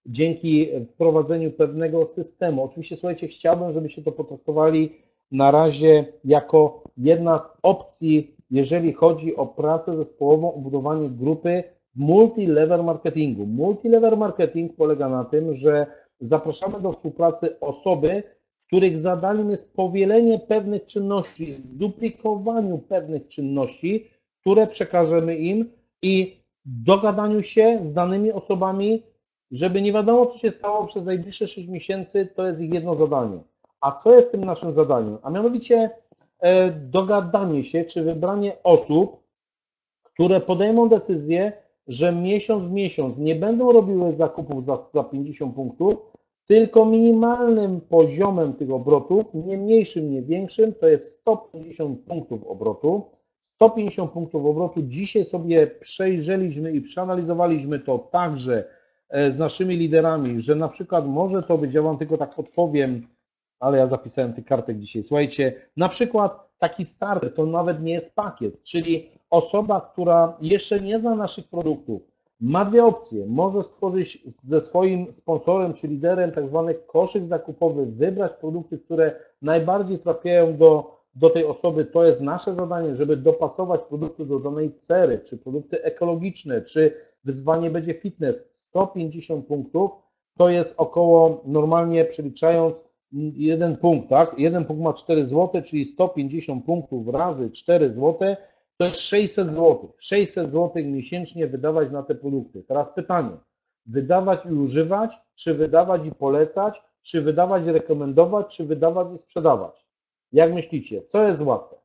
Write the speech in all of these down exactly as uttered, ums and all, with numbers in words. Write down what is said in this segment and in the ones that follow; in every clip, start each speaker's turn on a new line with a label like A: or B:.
A: dzięki wprowadzeniu pewnego systemu. Oczywiście, słuchajcie, chciałbym, żebyście to potraktowali na razie jako jedna z opcji, jeżeli chodzi o pracę zespołową, o budowanie grupy w multi-level marketingu. Multi-level marketing polega na tym, że zapraszamy do współpracy osoby, których zadaniem jest powielenie pewnych czynności, zduplikowaniu pewnych czynności, które przekażemy im i dogadaniu się z danymi osobami, żeby nie wiadomo, co się stało przez najbliższe sześć miesięcy, to jest ich jedno zadanie. A co jest tym naszym zadaniem? A mianowicie dogadanie się, czy wybranie osób, które podejmą decyzję, że miesiąc w miesiąc nie będą robiły zakupów za, za pięćdziesiąt punktów, tylko minimalnym poziomem tych obrotów, nie mniejszym, nie większym, to jest sto pięćdziesiąt punktów obrotu. sto pięćdziesiąt punktów obrotu. Dzisiaj sobie przejrzeliśmy i przeanalizowaliśmy to także z naszymi liderami, że na przykład może to być, ja Wam tylko tak podpowiem, ale ja zapisałem tych kartek dzisiaj. Słuchajcie, na przykład taki starter to nawet nie jest pakiet, czyli osoba, która jeszcze nie zna naszych produktów, ma dwie opcje. Może stworzyć ze swoim sponsorem czy liderem tak zwany koszyk zakupowy, wybrać produkty, które najbardziej trafiają do, do tej osoby. To jest nasze zadanie, żeby dopasować produkty do danej cery, czy produkty ekologiczne, czy wyzwanie będzie fitness. sto pięćdziesiąt punktów to jest około, normalnie przeliczając, jeden punkt, tak? Jeden punkt ma cztery złote, czyli sto pięćdziesiąt punktów razy cztery złote, to jest sześćset złotych. sześćset złotych miesięcznie wydawać na te produkty. Teraz pytanie, wydawać i używać, czy wydawać i polecać, czy wydawać i rekomendować, czy wydawać i sprzedawać? Jak myślicie, co jest łatwe?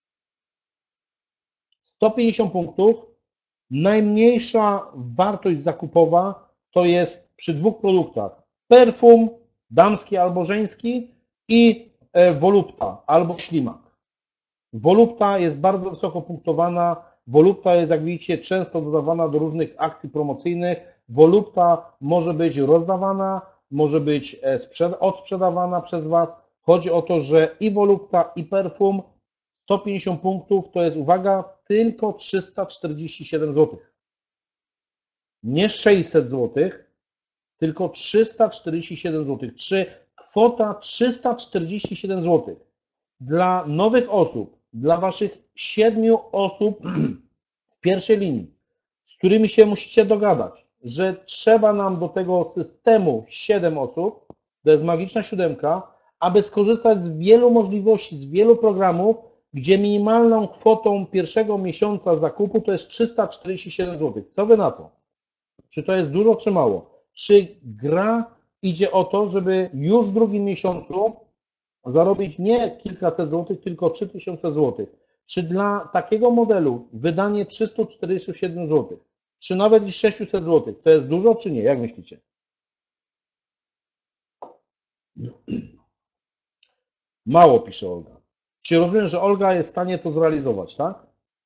A: sto pięćdziesiąt punktów, najmniejsza wartość zakupowa to jest przy dwóch produktach perfum, damski albo żeński i wolupta albo ślimak. Wolupta jest bardzo wysoko punktowana, wolupta jest, jak widzicie, często dodawana do różnych akcji promocyjnych. Wolupta może być rozdawana, może być odsprzedawana przez Was. Chodzi o to, że i wolupta, i perfum sto pięćdziesiąt punktów to jest, uwaga, tylko trzysta czterdzieści siedem złotych. Nie sześćset złotych, tylko trzysta czterdzieści siedem złotych. Czy kwota trzysta czterdzieści siedem złotych dla nowych osób, dla Waszych siedmiu osób w pierwszej linii, z którymi się musicie dogadać, że trzeba nam do tego systemu siedem osób, to jest magiczna siódemka, aby skorzystać z wielu możliwości, z wielu programów, gdzie minimalną kwotą pierwszego miesiąca zakupu to jest trzysta czterdzieści siedem złotych. Co Wy na to? Czy to jest dużo, czy mało? Czy gra idzie o to, żeby już w drugim miesiącu zarobić nie kilkaset złotych, tylko trzy tysiące złotych? Czy dla takiego modelu wydanie trzysta czterdzieści siedem złotych, czy nawet i sześćset złotych, to jest dużo, czy nie? Jak myślicie? Mało, pisze Olga. Czy rozumiem, że Olga jest w stanie to zrealizować, tak?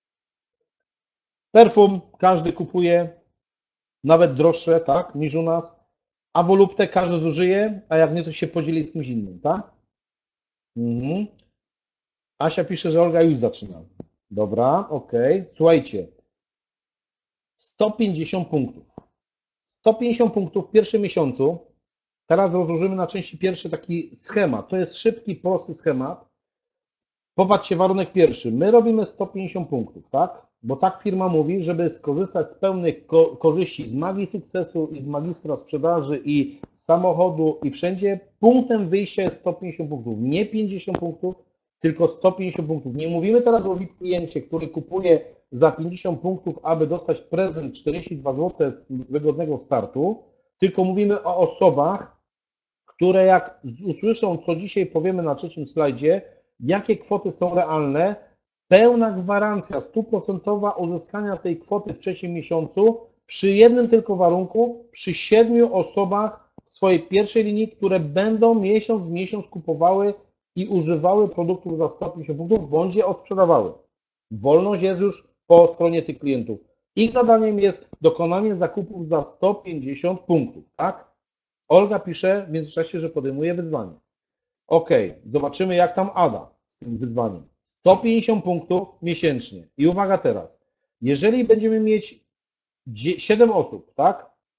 A: Perfum każdy kupuje, nawet droższe, tak, niż u nas, a woluptę każdy zużyje, a jak nie, to się podzieli z kimś innym, tak? Mhm. Asia pisze, że Olga już zaczyna. Dobra, ok. Słuchajcie, sto pięćdziesiąt punktów. sto pięćdziesiąt punktów w pierwszym miesiącu. Teraz rozłożymy na części pierwsze taki schemat. To jest szybki, prosty schemat. Popatrzcie, warunek pierwszy. My robimy sto pięćdziesiąt punktów, tak? Bo tak firma mówi, żeby skorzystać z pełnych ko korzyści z magii sukcesu i z magistra sprzedaży i samochodu i wszędzie, punktem wyjścia jest sto pięćdziesiąt punktów. Nie pięćdziesiąt punktów, tylko sto pięćdziesiąt punktów. Nie mówimy teraz o V I P kliencie, który kupuje za pięćdziesiąt punktów, aby dostać prezent czterdzieści dwa złote z wygodnego startu, tylko mówimy o osobach, które jak usłyszą, co dzisiaj powiemy na trzecim slajdzie, jakie kwoty są realne, pełna gwarancja stuprocentowa uzyskania tej kwoty w trzecim miesiącu przy jednym tylko warunku, przy siedmiu osobach w swojej pierwszej linii, które będą miesiąc w miesiąc kupowały i używały produktów za sto pięćdziesiąt punktów, bądź je odsprzedawały. Wolność jest już po stronie tych klientów. Ich zadaniem jest dokonanie zakupów za sto pięćdziesiąt punktów, tak? Olga pisze w międzyczasie, że podejmuje wyzwanie. Ok, zobaczymy jak tam Ada z tym wyzwaniem. sto pięćdziesiąt punktów miesięcznie. I uwaga teraz, jeżeli będziemy mieć siedem osób, tak?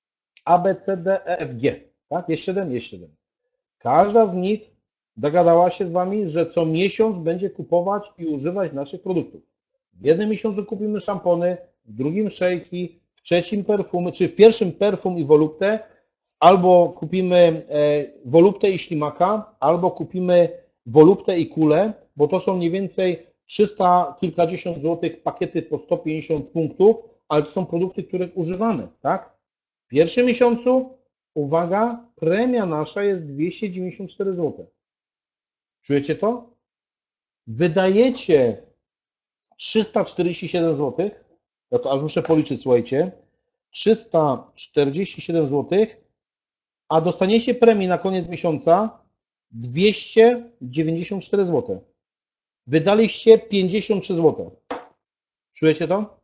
A: A, B, C, D, E, F, G. Tak? Jest siedem? Jest siedem. Każda z nich dogadała się z Wami, że co miesiąc będzie kupować i używać naszych produktów. W jednym miesiącu kupimy szampony, w drugim szejki, w trzecim perfumy, czy w pierwszym perfum i woluptę, albo kupimy woluptę i ślimaka, albo kupimy woluptę i kulę, bo to są mniej więcej trzysta kilkadziesiąt złotych pakiety po sto pięćdziesiąt punktów, ale to są produkty, których używamy, tak? W pierwszym miesiącu, uwaga, premia nasza jest dwieście dziewięćdziesiąt cztery złote. Czujecie to? Wydajecie trzysta czterdzieści siedem złotych, ja to aż muszę policzyć, słuchajcie, trzysta czterdzieści siedem złotych, a dostaniecie premii na koniec miesiąca dwieście dziewięćdziesiąt cztery złote. Wydaliście pięćdziesiąt trzy złote. Czujecie to?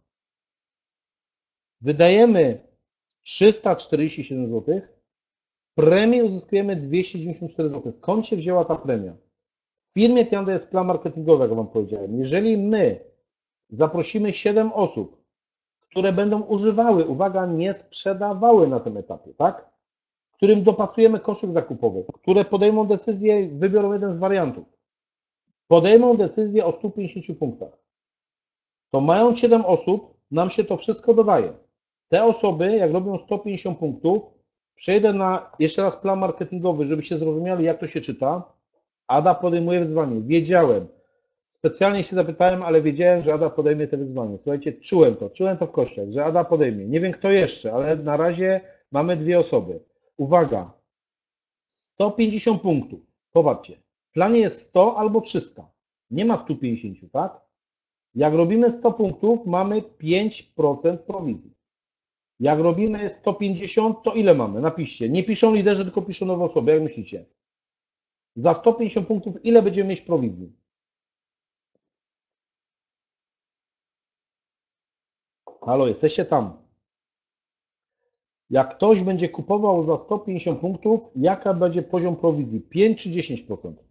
A: Wydajemy trzysta czterdzieści siedem złotych, premii uzyskujemy dwieście dziewięćdziesiąt cztery złote. Skąd się wzięła ta premia? W firmie Tianda jest plan marketingowy, jak Wam powiedziałem. Jeżeli my zaprosimy siedem osób, które będą używały, uwaga, nie sprzedawały na tym etapie, tak? Którym dopasujemy koszyk zakupowy, które podejmą decyzję, wybiorą jeden z wariantów, podejmą decyzję o stu pięćdziesięciu punktach, to mając siedem osób, nam się to wszystko dodaje. Te osoby, jak robią sto pięćdziesiąt punktów, przejdę na jeszcze raz plan marketingowy, żebyście zrozumieli, jak to się czyta. Ada podejmuje wyzwanie. Wiedziałem. Specjalnie się zapytałem, ale wiedziałem, że Ada podejmie te wyzwanie. Słuchajcie, czułem to, czułem to w kościach, że Ada podejmie. Nie wiem kto jeszcze, ale na razie mamy dwie osoby. Uwaga, sto pięćdziesiąt punktów. Popatrzcie, w planie jest sto albo trzysta. Nie ma stu pięćdziesięciu, tak? Jak robimy sto punktów, mamy pięć procent prowizji. Jak robimy sto pięćdziesiąt, to ile mamy? Napiszcie. Nie piszą liderzy, tylko piszą nowe osoby. Jak myślicie? Za sto pięćdziesiąt punktów ile będziemy mieć prowizji? Halo, jesteście tam? Jak ktoś będzie kupował za sto pięćdziesiąt punktów, jaka będzie poziom prowizji? pięć czy dziesięć procent?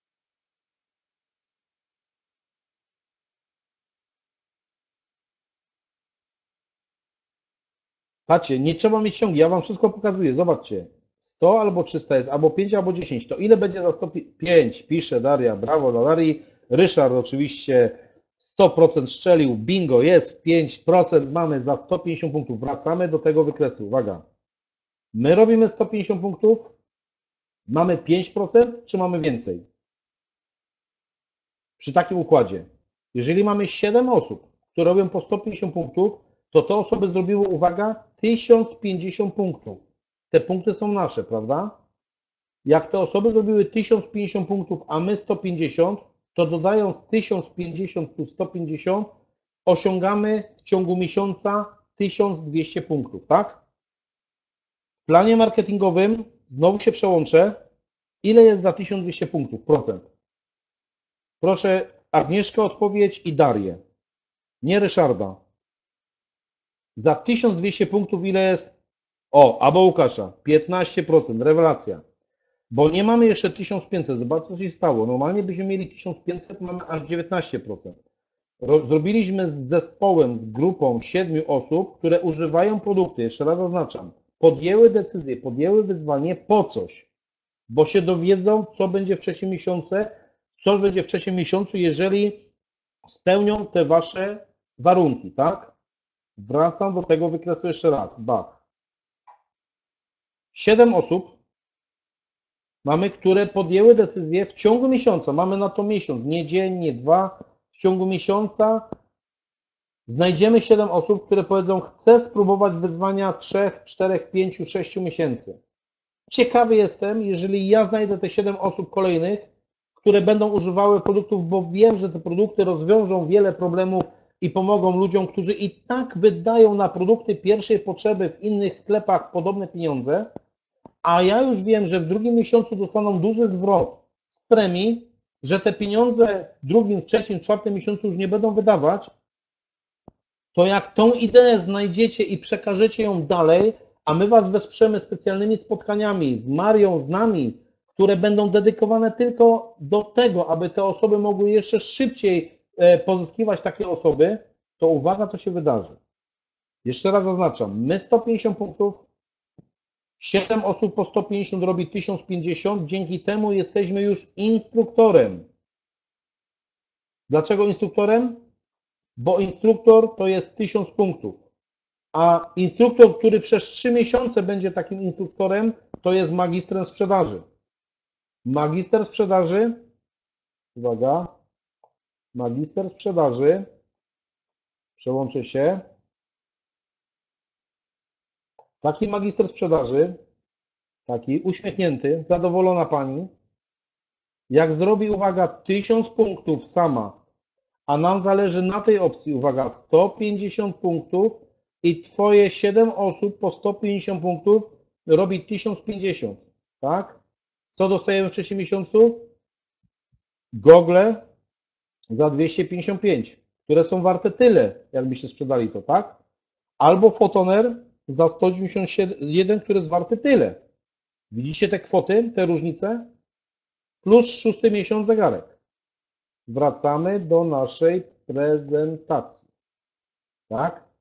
A: Patrzcie, nie trzeba mieć ciągi, ja Wam wszystko pokazuję, zobaczcie. sto albo trzysta jest, albo pięć, albo dziesięć. To ile będzie za sto pięć? Pisze Daria, brawo dla Darii. Ryszard oczywiście sto procent strzelił, bingo, jest pięć procent, mamy za sto pięćdziesiąt punktów. Wracamy do tego wykresu, uwaga. My robimy sto pięćdziesiąt punktów, mamy pięć procent, czy mamy więcej? Przy takim układzie. Jeżeli mamy siedem osób, które robią po sto pięćdziesiąt punktów, to te osoby zrobiły, uwaga, tysiąc pięćdziesiąt punktów. Te punkty są nasze, prawda? Jak te osoby zrobiły tysiąc pięćdziesiąt punktów, a my sto pięćdziesiąt, to dodając tysiąc pięćdziesiąt plus sto pięćdziesiąt, osiągamy w ciągu miesiąca tysiąc dwieście punktów, tak? W planie marketingowym, znowu się przełączę, ile jest za tysiąc dwieście punktów, procent? Proszę Agnieszkę odpowiedź i Darię, nie Ryszarda. Za tysiąc dwieście punktów ile jest? O, albo Łukasza, piętnaście procent, rewelacja. Bo nie mamy jeszcze tysiąc pięćset, zobaczcie co się stało. Normalnie byśmy mieli tysiąc pięćset, mamy aż dziewiętnaście procent. Zrobiliśmy z zespołem, z grupą siedmiu osób, które używają produkty, jeszcze raz zaznaczam, podjęły decyzję, podjęły wyzwanie po coś, bo się dowiedzą, co będzie w trzecim miesiącu, co będzie w trzecim miesiącu, jeżeli spełnią te wasze warunki, tak? Wracam do tego wykresu jeszcze raz. Bach. Siedem osób mamy, które podjęły decyzję w ciągu miesiąca. Mamy na to miesiąc, nie dzień, nie dwa. W ciągu miesiąca znajdziemy siedem osób, które powiedzą, chcę spróbować wyzwania trzech, czterech, pięciu, sześciu miesięcy. Ciekawy jestem, jeżeli ja znajdę te siedem osób kolejnych, które będą używały produktów, bo wiem, że te produkty rozwiążą wiele problemów i pomogą ludziom, którzy i tak wydają na produkty pierwszej potrzeby w innych sklepach podobne pieniądze, a ja już wiem, że w drugim miesiącu dostaną duży zwrot z premii, że te pieniądze w drugim, w trzecim, w czwartym miesiącu już nie będą wydawać, to jak tą ideę znajdziecie i przekażecie ją dalej, a my Was wesprzemy specjalnymi spotkaniami z Marią, z nami, które będą dedykowane tylko do tego, aby te osoby mogły jeszcze szybciej pozyskiwać takie osoby, to uwaga, co się wydarzy. Jeszcze raz zaznaczam, my sto pięćdziesiąt punktów, siedem osób po sto pięćdziesiąt robi tysiąc pięćdziesiąt, dzięki temu jesteśmy już instruktorem. Dlaczego instruktorem? Bo instruktor to jest tysiąc punktów, a instruktor, który przez trzy miesiące będzie takim instruktorem, to jest magistrem sprzedaży. Magister sprzedaży, uwaga, magister sprzedaży, przełączę się, taki magister sprzedaży, taki uśmiechnięty, zadowolona pani, jak zrobi, uwaga, tysiąc punktów sama, a nam zależy na tej opcji, uwaga, sto pięćdziesiąt punktów i twoje siedem osób po sto pięćdziesiąt punktów robi tysiąc pięćdziesiąt, tak? Co dostajemy w trzecim miesiącu? Gogle za dwieście pięćdziesiąt pięć, które są warte tyle, jakbyście sprzedali to, tak? Albo Photoner za sto dziewięćdziesiąt jeden, który jest warty tyle. Widzicie te kwoty, te różnice? Plus szósty miesiąc zegarek. Wracamy do naszej prezentacji. Tak?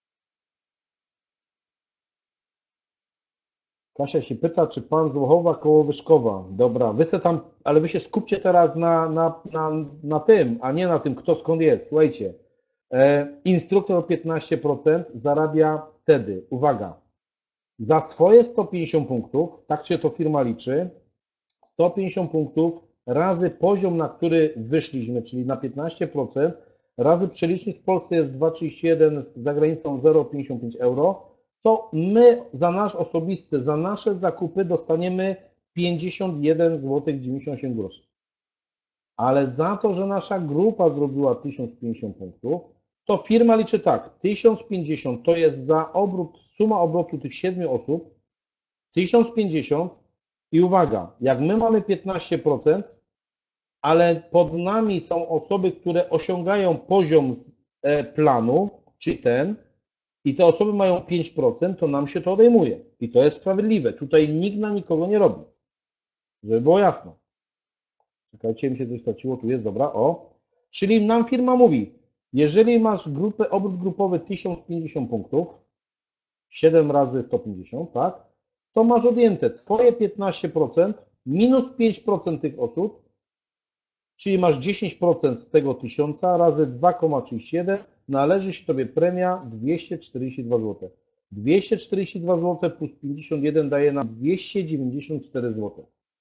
A: Kasia się pyta, czy pan z Łochowa koło Wyszkowa. Dobra, wy se tam, ale wy się skupcie teraz na, na, na, na tym, a nie na tym, kto skąd jest. Słuchajcie, e, instruktor o piętnaście procent zarabia wtedy, uwaga, za swoje sto pięćdziesiąt punktów, tak się to firma liczy, sto pięćdziesiąt punktów razy poziom, na który wyszliśmy, czyli na piętnaście procent, razy przelicznik w Polsce jest dwa przecinek trzydzieści jeden, za granicą zero przecinek pięćdziesiąt pięć euro, to my za nasz osobisty, za nasze zakupy dostaniemy pięćdziesiąt jeden złotych dziewięćdziesiąt osiem groszy. Ale za to, że nasza grupa zrobiła tysiąc pięćdziesiąt punktów, to firma liczy tak, tysiąc pięćdziesiąt to jest za obrót, suma obrotu tych siedmiu osób, tysiąc pięćdziesiąt i uwaga, jak my mamy piętnaście procent, ale pod nami są osoby, które osiągają poziom planu, czyli ten, i te osoby mają pięć procent, to nam się to odejmuje. I to jest sprawiedliwe. Tutaj nikt na nikogo nie robi. Żeby było jasno. Czekajcie, mi się coś straciło. Tu jest, dobra. O. Czyli nam firma mówi, jeżeli masz grupę, obrót grupowy tysiąc pięćdziesiąt punktów, siedem razy sto pięćdziesiąt, tak, to masz odjęte twoje piętnaście procent minus pięć procent tych osób, czyli masz dziesięć procent z tego tysiąca razy dwa przecinek trzydzieści jeden, należy się tobie premia dwieście czterdzieści dwa złote. dwieście czterdzieści dwa złote plus pięćdziesiąt jeden daje nam dwieście dziewięćdziesiąt cztery złote.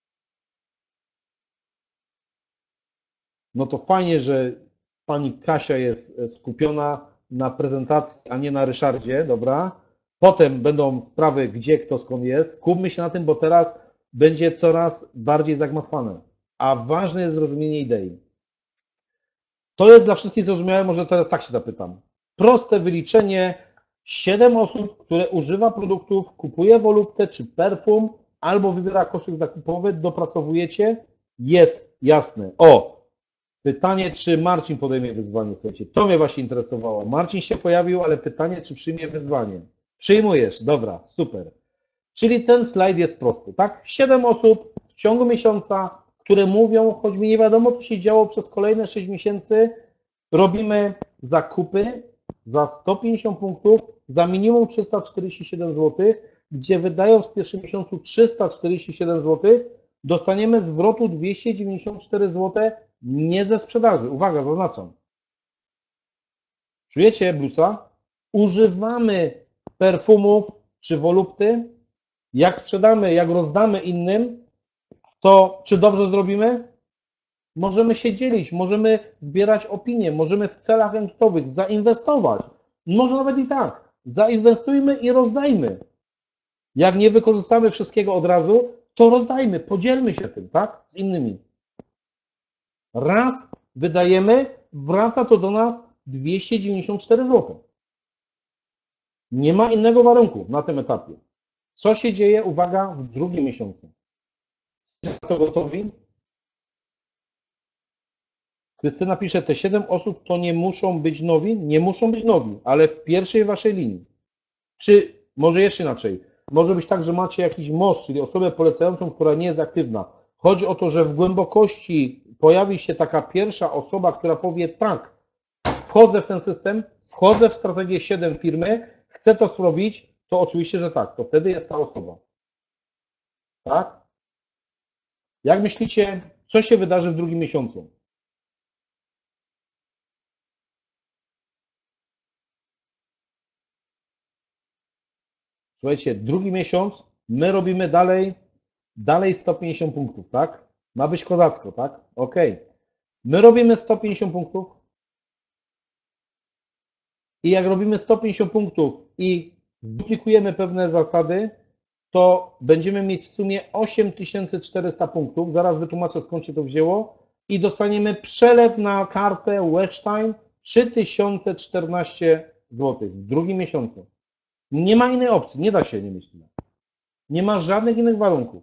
A: No to fajnie, że pani Kasia jest skupiona na prezentacji, a nie na Ryszardzie, dobra? Potem będą sprawy, gdzie, kto, skąd jest. Skupmy się na tym, bo teraz będzie coraz bardziej zagmatwane. A ważne jest zrozumienie idei. To jest dla wszystkich zrozumiałe, może teraz tak się zapytam. Proste wyliczenie, siedem osób, które używa produktów, kupuje woluptę czy perfum, albo wybiera koszyk zakupowy, dopracowujecie, jest jasne. O, pytanie, czy Marcin podejmie wyzwanie, słuchajcie, to mnie właśnie interesowało. Marcin się pojawił, ale pytanie, czy przyjmie wyzwanie. Przyjmujesz, dobra, super. Czyli ten slajd jest prosty, tak? siedem osób w ciągu miesiąca, które mówią, choć mi nie wiadomo, co się działo przez kolejne sześć miesięcy, robimy zakupy za sto pięćdziesiąt punktów, za minimum trzysta czterdzieści siedem złotych, gdzie wydając w pierwszym miesiącu trzysta czterdzieści siedem złotych, dostaniemy zwrotu dwieście dziewięćdziesiąt cztery złote nie ze sprzedaży. Uwaga, zaznaczam. Czujecie blusa? Używamy perfumów czy wolupty. Jak sprzedamy, jak rozdamy innym, to czy dobrze zrobimy? Możemy się dzielić, możemy zbierać opinie, możemy w celach ankietowych zainwestować. Może nawet i tak. Zainwestujmy i rozdajmy. Jak nie wykorzystamy wszystkiego od razu, to rozdajmy, podzielmy się tym, tak? Z innymi. Raz wydajemy, wraca to do nas dwieście dziewięćdziesiąt cztery złote. Nie ma innego warunku na tym etapie. Co się dzieje, uwaga, w drugim miesiącu? Jesteście to gotowi? Krystyna pisze, te siedem osób to nie muszą być nowi? Nie muszą być nowi, ale w pierwszej waszej linii. Czy, może jeszcze inaczej, może być tak, że macie jakiś most, czyli osobę polecającą, która nie jest aktywna. Chodzi o to, że w głębokości pojawi się taka pierwsza osoba, która powie tak, wchodzę w ten system, wchodzę w strategię siedem firmy, chcę to zrobić, to oczywiście, że tak, to wtedy jest ta osoba. tak? Jak myślicie, co się wydarzy w drugim miesiącu? Słuchajcie, drugi miesiąc, my robimy dalej, dalej sto pięćdziesiąt punktów, tak? Ma być kozacko, tak? Ok. My robimy sto pięćdziesiąt punktów i jak robimy sto pięćdziesiąt punktów i zduplikujemy pewne zasady, to będziemy mieć w sumie osiem tysięcy czterysta punktów. Zaraz wytłumaczę, skąd się to wzięło. I dostaniemy przelew na kartę Wechstein trzy tysiące czternaście złotych w drugim miesiącu. Nie ma innej opcji, nie da się nie mieć tyle. Nie ma żadnych innych warunków.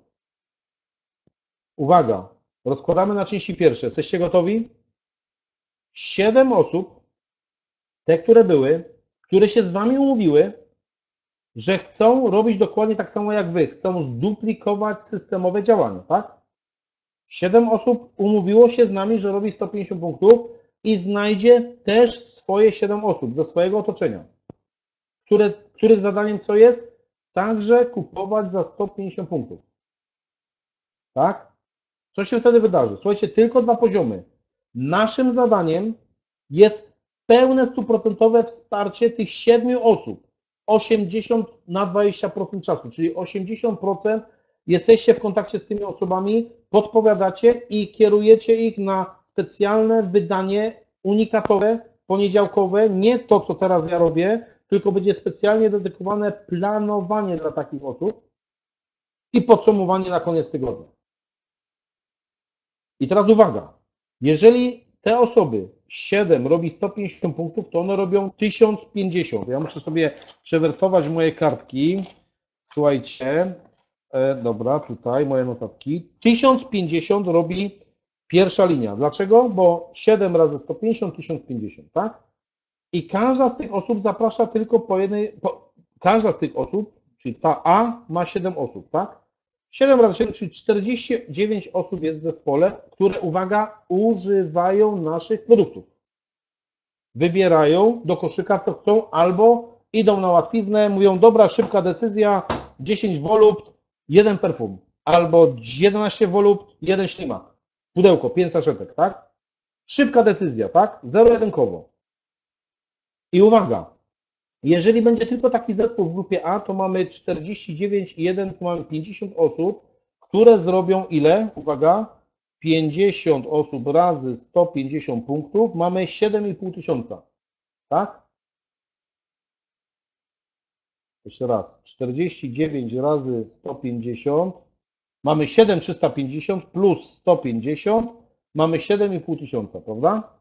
A: Uwaga, rozkładamy na części pierwsze. Jesteście gotowi? Siedem osób, te, które były, które się z Wami umówiły, że chcą robić dokładnie tak samo jak Wy. Chcą zduplikować systemowe działania, tak? Siedem osób umówiło się z nami, że robi sto pięćdziesiąt punktów i znajdzie też swoje siedem osób do swojego otoczenia, które, których zadaniem co jest? Także kupować za sto pięćdziesiąt punktów. Tak? Co się wtedy wydarzy? Słuchajcie, tylko dwa poziomy. Naszym zadaniem jest pełne stuprocentowe wsparcie tych siedmiu osób. osiemdziesiąt na dwadzieścia procent czasu, czyli osiemdziesiąt procent jesteście w kontakcie z tymi osobami, podpowiadacie i kierujecie ich na specjalne wydanie unikatowe, poniedziałkowe, nie to, co teraz ja robię, tylko będzie specjalnie dedykowane planowanie dla takich osób i podsumowanie na koniec tygodnia. I teraz uwaga, jeżeli te osoby siedem robi sto pięćdziesiąt punktów, to one robią tysiąc pięćdziesiąt. Ja muszę sobie przewertować moje kartki. Słuchajcie, e, dobra, tutaj moje notatki. tysiąc pięćdziesiąt robi pierwsza linia. Dlaczego? Bo siedem razy sto pięćdziesiąt, tysiąc pięćdziesiąt, tak? I każda z tych osób zaprasza tylko po jednej, po, każda z tych osób, czyli ta A ma siedem osób, tak? siedem razy siedem, czyli czterdzieści dziewięć osób jest w zespole, które, uwaga, używają naszych produktów. Wybierają do koszyka, co chcą, albo idą na łatwiznę, mówią, dobra, szybka decyzja, dziesięć wolupt, jeden perfum, albo jedenaście wolupt, jeden ślimak, pudełko, pięć saszetek, tak? Szybka decyzja, tak? Zero-jedynkowo. I uwaga, jeżeli będzie tylko taki zespół w grupie A, to mamy czterdzieści dziewięć i jeden, to mamy pięćdziesiąt osób, które zrobią ile? Uwaga, pięćdziesiąt osób razy sto pięćdziesiąt punktów, mamy siedem i pół tysiąca, tak? Jeszcze raz, czterdzieści dziewięć razy sto pięćdziesiąt, mamy siedem tysięcy trzysta pięćdziesiąt plus sto pięćdziesiąt, mamy siedem i pół tysiąca, prawda?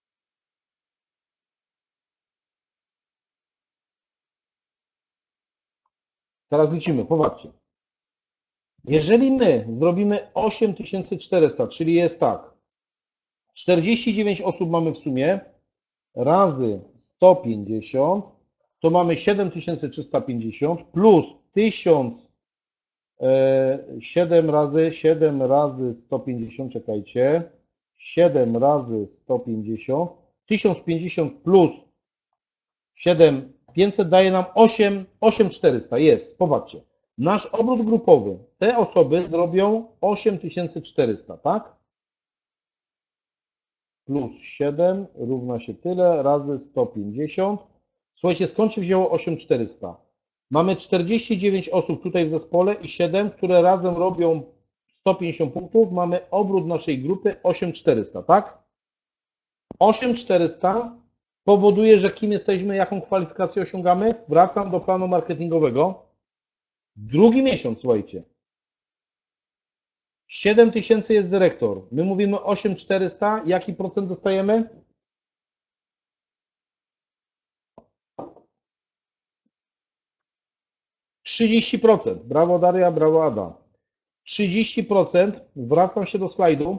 A: Teraz licimy, popatrzcie. Jeżeli my zrobimy osiem tysięcy czterysta, czyli jest tak, czterdzieści dziewięć osób mamy w sumie, razy sto pięćdziesiąt, to mamy siedem tysięcy trzysta pięćdziesiąt plus tysiąc, siedem razy siedem razy sto pięćdziesiąt, czekajcie, siedem razy sto pięćdziesiąt, tysiąc pięćdziesiąt plus siedem tysięcy pięćset daje nam osiem tysięcy czterysta, jest, popatrzcie. Nasz obrót grupowy, te osoby zrobią osiem tysięcy czterysta, tak? Plus siedem równa się tyle, razy sto pięćdziesiąt. Słuchajcie, skąd się wzięło osiem tysięcy czterysta? Mamy czterdzieści dziewięć osób tutaj w zespole i siedem, które razem robią sto pięćdziesiąt punktów. Mamy obrót naszej grupy osiem tysięcy czterysta, tak? osiem tysięcy czterysta powoduje, że kim jesteśmy, jaką kwalifikację osiągamy. Wracam do planu marketingowego. Drugi miesiąc, słuchajcie. siedem tysięcy jest dyrektor. My mówimy osiem tysięcy czterysta. Jaki procent dostajemy? trzydzieści procent. Brawo Daria, brawo Ada. trzydzieści procent. Wracam się do slajdu.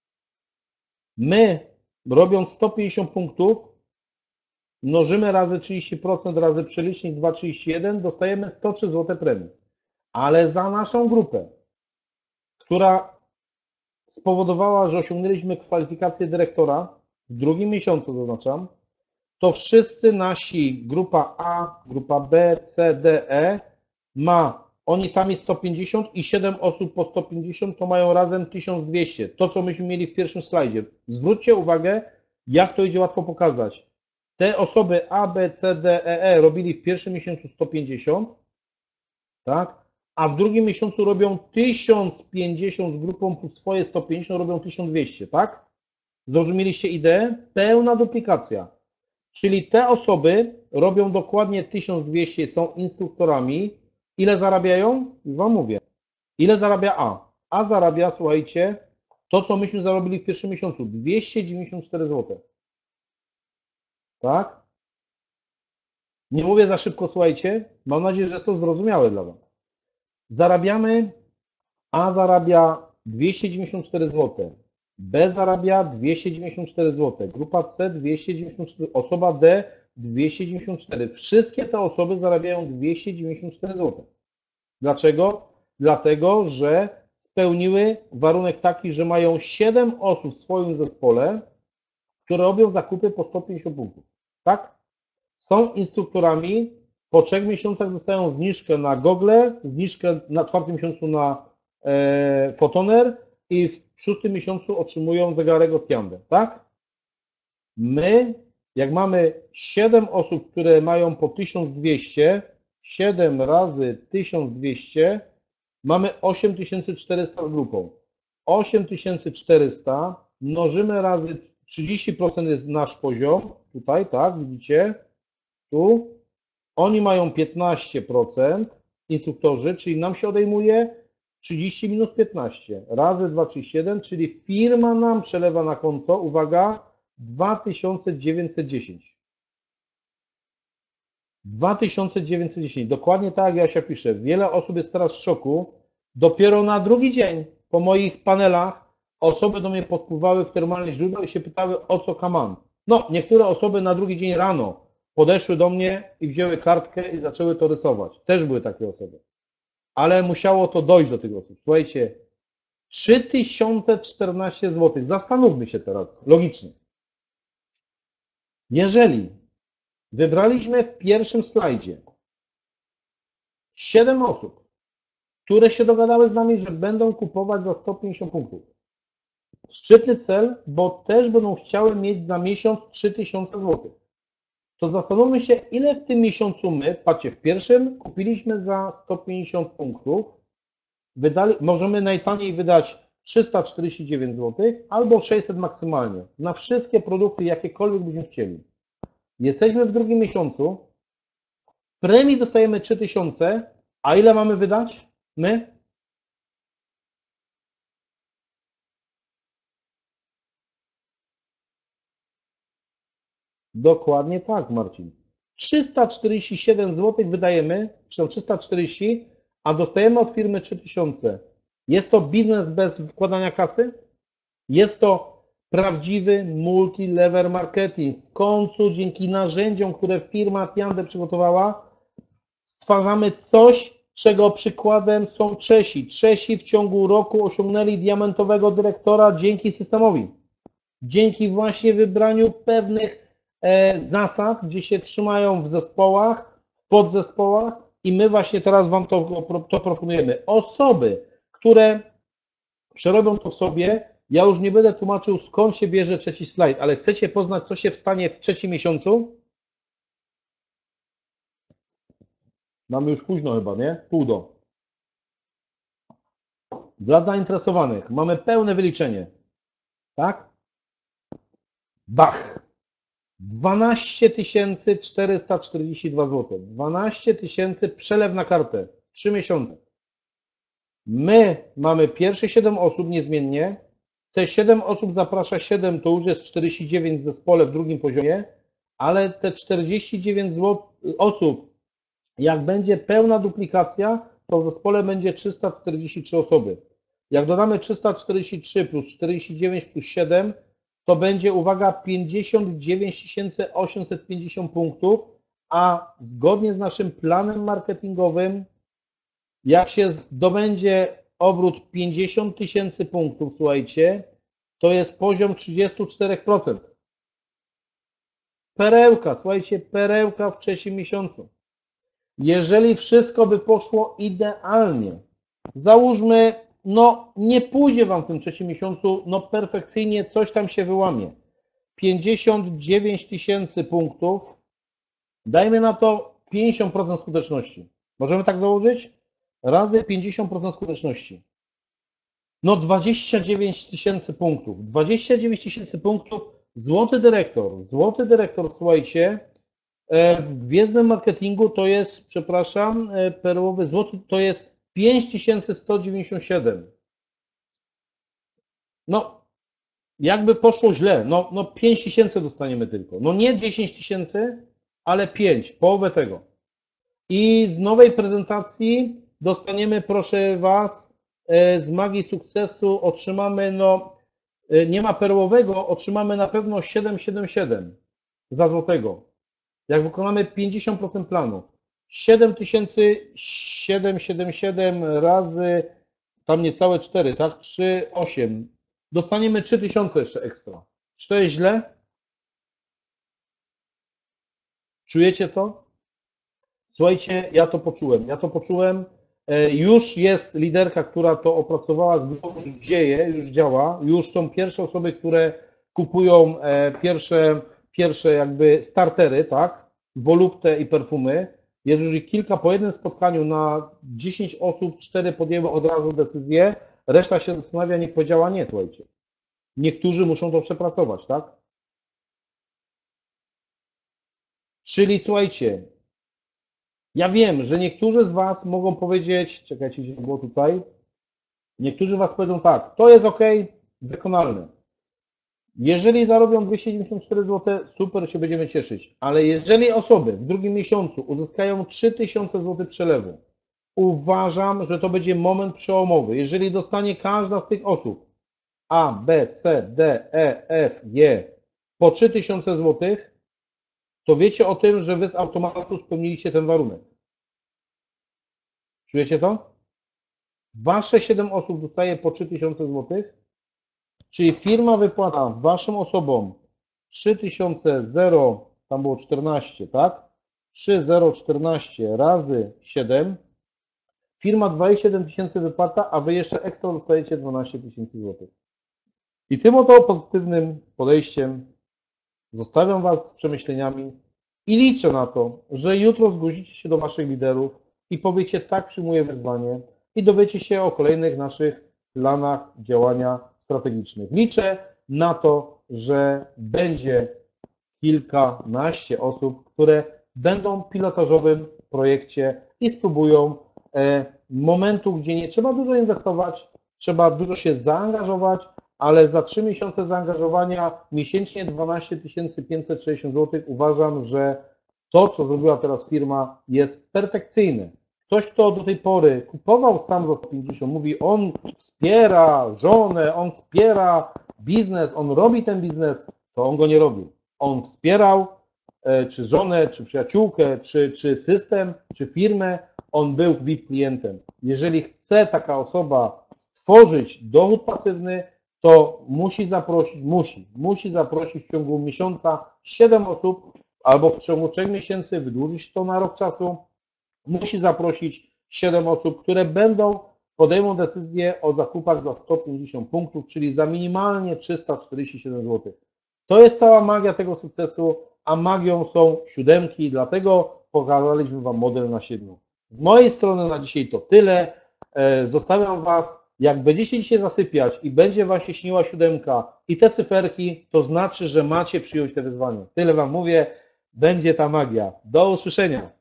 A: My, robiąc sto pięćdziesiąt punktów, mnożymy razy trzydzieści procent razy przelicznik dwa przecinek trzydzieści jeden, dostajemy sto trzy złote premii. Ale za naszą grupę, która spowodowała, że osiągnęliśmy kwalifikację dyrektora, w drugim miesiącu zaznaczam, to wszyscy nasi, grupa A, grupa B, C, D, E, ma oni sami sto pięćdziesiąt i siedem osób po sto pięćdziesiąt to mają razem tysiąc dwieście. To, co myśmy mieli w pierwszym slajdzie. Zwróćcie uwagę, jak to idzie łatwo pokazać. Te osoby A, B, C, D, E, E robili w pierwszym miesiącu sto pięćdziesiąt, tak? A w drugim miesiącu robią tysiąc pięćdziesiąt z grupą plus swoje sto pięćdziesiąt, robią tysiąc dwieście, tak? Zrozumieliście ideę? Pełna duplikacja. Czyli te osoby robią dokładnie tysiąc dwieście, są instruktorami. Ile zarabiają? Już Wam mówię. Ile zarabia A? A zarabia, słuchajcie, to, co myśmy zarobili w pierwszym miesiącu, dwieście dziewięćdziesiąt cztery złote. Tak? Nie mówię za szybko, słuchajcie. Mam nadzieję, że jest to zrozumiałe dla Was. Zarabiamy, A zarabia dwieście dziewięćdziesiąt cztery złote. B zarabia dwieście dziewięćdziesiąt cztery złote. Grupa C dwieście dziewięćdziesiąt cztery. Osoba D dwieście dziewięćdziesiąt cztery. Wszystkie te osoby zarabiają dwieście dziewięćdziesiąt cztery złote. Dlaczego? Dlatego, że spełniły warunek taki, że mają siedem osób w swoim zespole, które robią zakupy po sto pięćdziesiąt punktów. Tak? Są instruktorami, po trzech miesiącach dostają zniżkę na gogle, zniżkę na czwartym miesiącu na e, Photoner i w szóstym miesiącu otrzymują zegarek od Tiande. Tak? My, jak mamy siedem osób, które mają po tysiąc dwieście, siedem razy tysiąc dwieście, mamy osiem tysięcy czterysta z grupą. osiem tysięcy czterysta mnożymy razy trzydzieści procent jest nasz poziom, tutaj, tak, widzicie, tu. Oni mają piętnaście procent, instruktorzy, czyli nam się odejmuje trzydzieści minus piętnaście, razy dwa, trzydzieści jeden, czyli firma nam przelewa na konto, uwaga, dwa tysiące dziewięćset dziesięć. dwa tysiące dziewięćset dziesięć, dokładnie tak jak Jasia pisze. Wiele osób jest teraz w szoku. Dopiero na drugi dzień po moich panelach osoby do mnie podpływały w termalne źródło i się pytały, o co kaman. No, niektóre osoby na drugi dzień rano podeszły do mnie i wzięły kartkę i zaczęły to rysować. Też były takie osoby. Ale musiało to dojść do tych osób. Słuchajcie, trzy tysiące czternaście złotych. Zastanówmy się teraz, logicznie. Jeżeli wybraliśmy w pierwszym slajdzie siedem osób, które się dogadały z nami, że będą kupować za sto pięćdziesiąt punktów. Szczytny cel, bo też będą chciały mieć za miesiąc trzy tysiące złotych. To zastanówmy się, ile w tym miesiącu my, patrzcie, w pierwszym kupiliśmy za sto pięćdziesiąt punktów, wydali, możemy najtaniej wydać trzysta czterdzieści dziewięć złotych albo sześćset maksymalnie na wszystkie produkty, jakiekolwiek byśmy chcieli. Jesteśmy w drugim miesiącu, premii dostajemy trzy tysiące, a ile mamy wydać? My? Dokładnie tak, Marcin. trzysta czterdzieści siedem złotych wydajemy, czy tam trzysta czterdzieści, a dostajemy od firmy trzy tysiące. Jest to biznes bez wkładania kasy? Jest to prawdziwy multi-level marketing. W końcu dzięki narzędziom, które firma Tiande przygotowała, stwarzamy coś, czego przykładem są Czesi. Czesi w ciągu roku osiągnęli diamentowego dyrektora dzięki systemowi. Dzięki właśnie wybraniu pewnych e, zasad, gdzie się trzymają w zespołach, w podzespołach i my właśnie teraz Wam to, to proponujemy. Osoby, które przerobią to w sobie, ja już nie będę tłumaczył, skąd się bierze trzeci slajd, ale chcecie poznać, co się stanie w trzecim miesiącu? Mamy już późno chyba, nie? Pół do. Dla zainteresowanych mamy pełne wyliczenie. Tak? Bach! dwanaście tysięcy czterysta czterdzieści dwa złote. dwanaście tysięcy przelew na kartę. trzy miesiące. My mamy pierwsze siedem osób niezmiennie. Te siedem osób zaprasza siedem, to już jest czterdzieści dziewięć w zespole w drugim poziomie, ale te czterdzieści dziewięć osób, jak będzie pełna duplikacja, to w zespole będzie trzysta czterdzieści trzy osoby. Jak dodamy trzysta czterdzieści trzy plus czterdzieści dziewięć plus siedem, to będzie, uwaga, pięćdziesiąt dziewięć tysięcy osiemset pięćdziesiąt punktów, a zgodnie z naszym planem marketingowym, jak się zdobędzie obrót pięćdziesiąt tysięcy punktów, słuchajcie, to jest poziom trzydzieści cztery procent. Perełka, słuchajcie, perełka w trzecim miesiącu. Jeżeli wszystko by poszło idealnie, załóżmy, no nie pójdzie Wam w tym trzecim miesiącu, no perfekcyjnie, coś tam się wyłamie. pięćdziesiąt dziewięć tysięcy punktów, dajmy na to pięćdziesiąt procent skuteczności. Możemy tak założyć? Razy pięćdziesiąt procent skuteczności. No dwadzieścia dziewięć tysięcy punktów. dwadzieścia dziewięć tysięcy punktów, złoty dyrektor. Złoty dyrektor, słuchajcie, w gwiezdnym marketingu to jest, przepraszam, perłowy złoty to jest pięć tysięcy sto dziewięćdziesiąt siedem. No, jakby poszło źle, no, no pięć tysięcy dostaniemy tylko. No nie dziesięć tysięcy, ale pięć, połowę tego. I z nowej prezentacji dostaniemy, proszę Was, z magii sukcesu otrzymamy, no nie ma perłowego, otrzymamy na pewno siedem siedem siedem za złotego. Jak wykonamy pięćdziesiąt procent planu, siedem tysięcy siedemset siedemdziesiąt siedem razy tam niecałe cztery, tak? trzy, osiem. Dostaniemy trzy tysiące jeszcze ekstra. Czy to jest źle? Czujecie to? Słuchajcie, ja to poczułem. Ja to poczułem. Już jest liderka, która to opracowała, już dzieje, już działa. Już są pierwsze osoby, które kupują pierwsze, pierwsze jakby startery, tak? Volupte i perfumy. Jest już ich kilka po jednym spotkaniu na dziesięć osób, cztery podjęły od razu decyzję, reszta się zastanawia, nie powiedziała nie, słuchajcie. Niektórzy muszą to przepracować, tak? Czyli słuchajcie, ja wiem, że niektórzy z Was mogą powiedzieć, czekajcie, gdzie było tutaj, niektórzy z Was powiedzą tak, to jest ok, wykonalne. Jeżeli zarobią dwieście dziewięćdziesiąt cztery złote, super, się będziemy cieszyć. Ale jeżeli osoby w drugim miesiącu uzyskają trzy tysiące złotych przelewu, uważam, że to będzie moment przełomowy. Jeżeli dostanie każda z tych osób A, B, C, D, E, F, G po trzy tysiące złotych, to wiecie o tym, że Wy z automatu spełniliście ten warunek. Czujecie to? Wasze siedem osób dostaje po trzy tysiące złotych, czyli firma wypłaca Waszym osobom trzy tysiące, tam było czternaście, tak? trzy tysiące czternaście razy siedem. Firma dwadzieścia siedem tysięcy wypłaca, a Wy jeszcze ekstra dostajecie dwanaście tysięcy złotych. I tym oto pozytywnym podejściem zostawiam Was z przemyśleniami i liczę na to, że jutro zgłosicie się do Waszych liderów i powiecie tak, przyjmuję wyzwanie i dowiecie się o kolejnych naszych planach działania strategicznych. Liczę na to, że będzie kilkanaście osób, które będą w pilotażowym projekcie i spróbują momentu, gdzie nie trzeba dużo inwestować, trzeba dużo się zaangażować, ale za trzy miesiące zaangażowania miesięcznie dwanaście tysięcy pięćset sześćdziesiąt złotych uważam, że to, co zrobiła teraz firma, jest perfekcyjne. Ktoś, kto do tej pory kupował sam za sto pięćdziesiąt, mówi, on wspiera żonę, on wspiera biznes, on robi ten biznes, to on go nie robił. On wspierał czy żonę, czy przyjaciółkę, czy, czy system, czy firmę, on był V I P klientem. Jeżeli chce taka osoba stworzyć dochód pasywny, to musi zaprosić, musi, musi zaprosić w ciągu miesiąca siedem osób, albo w ciągu trzech miesięcy, wydłużyć to na rok czasu, musi zaprosić siedem osób, które będą, podejmą decyzję o zakupach za sto pięćdziesiąt punktów, czyli za minimalnie trzysta czterdzieści siedem złotych. To jest cała magia tego sukcesu, a magią są siódemki, dlatego pokazaliśmy Wam model na siedmiu. Z mojej strony na dzisiaj to tyle. Zostawiam Was. Jak będziecie dzisiaj zasypiać i będzie Wam się śniła siódemka i te cyferki, to znaczy, że macie przyjąć te wyzwanie. Tyle Wam mówię, będzie ta magia. Do usłyszenia.